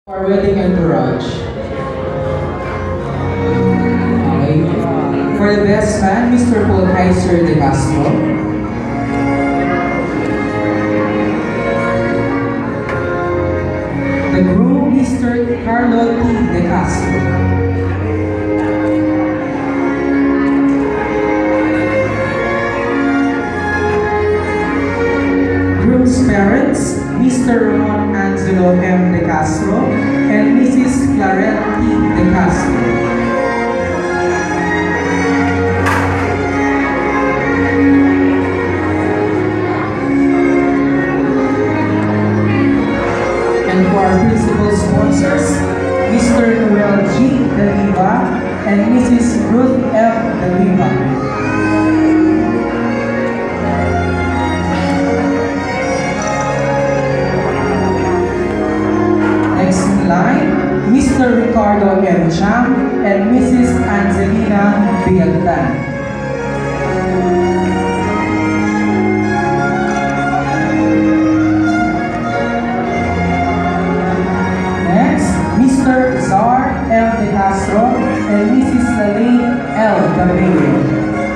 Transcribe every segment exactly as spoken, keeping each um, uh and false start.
Our wedding entourage. Okay. For the best man, Mister Paul Kaiser de Castro. The groom, Mister Carlo T. de Castro. Groom's parents, Mister Ramon Angelo M. de Castro and Missus Clarette T. de Castro. And for our principal sponsors, Mister Noel G. de Liva and Missus Ruth F. de Liva. Mister Ricardo M. Chang and Missus Angelina Biagdan. Next, Mister Zar M. de Castro and Missus Lalaine L. Cabello.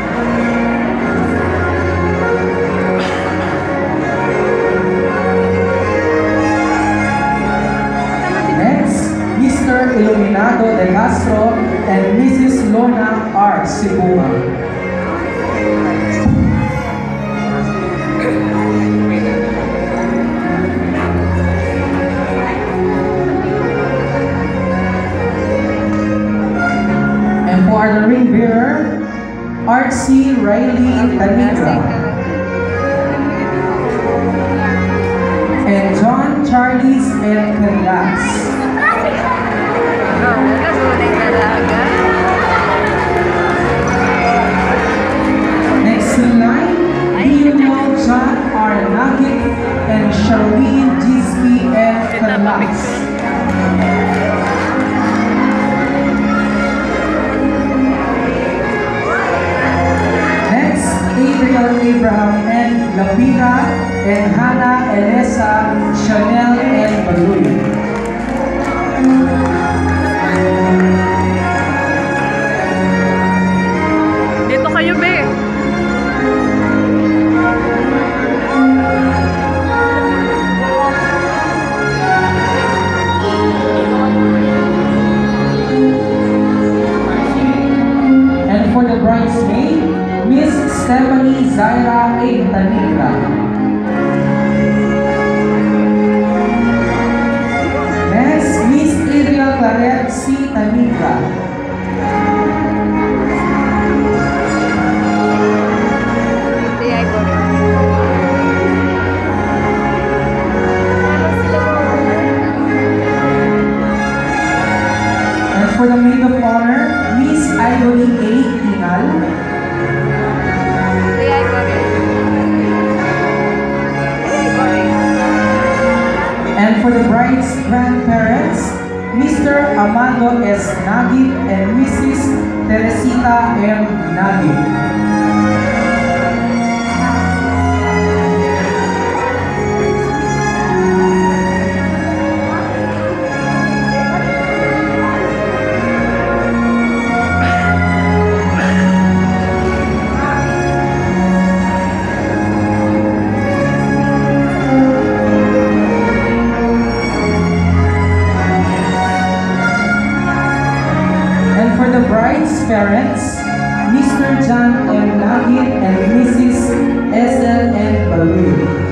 Mister Iluminado de Castro and Missus Lona R. Sibuma. And for the ring bearer, Artsy Riley Tanigra and John Charles and Canlas. Next in line, Lionel John R. Nagit and Charlene Gisky F. Canlas. Next, Adriel Abraham N. Lapira and Hannah Elesa Chanel N. Baluy. Dito kayo, be. And for the bridesmaid, Miss Stephanie Zaira A. Tanigra. Next, Miss Adriel Clarette C. Tanigra. And for the maid of honor, Miss Ivory A. Inal. And for the bride's grandparents, Mister Amado S. Nagit and Missus Teresita M. Nagit. For the bride's parents, Mister John M. Nagit and Missus S L N. Baluy.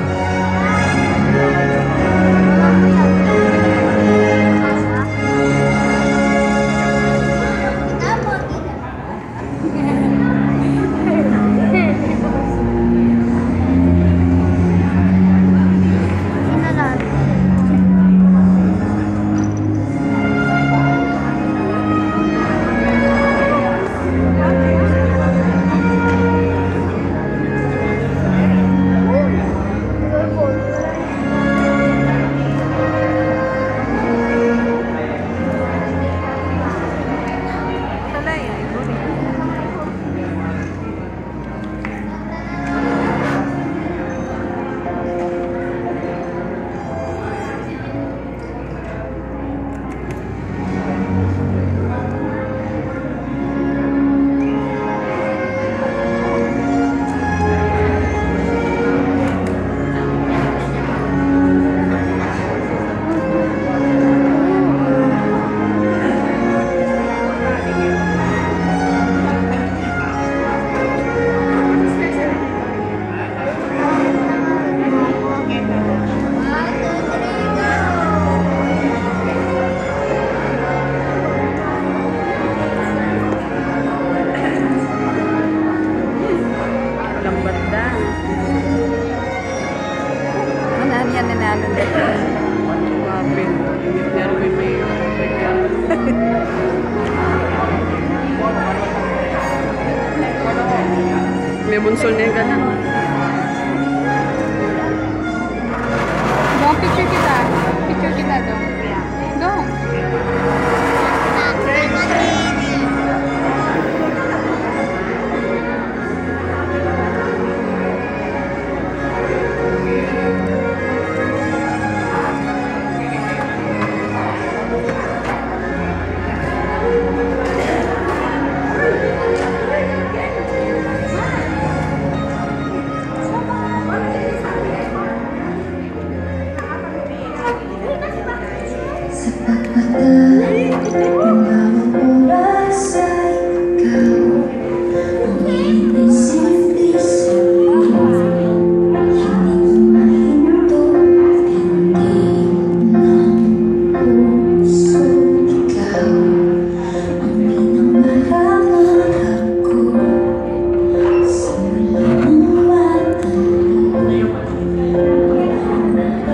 console na yung ganun. Dong, picture kita. Picture kita, Dong. Dong. Sa pagpatay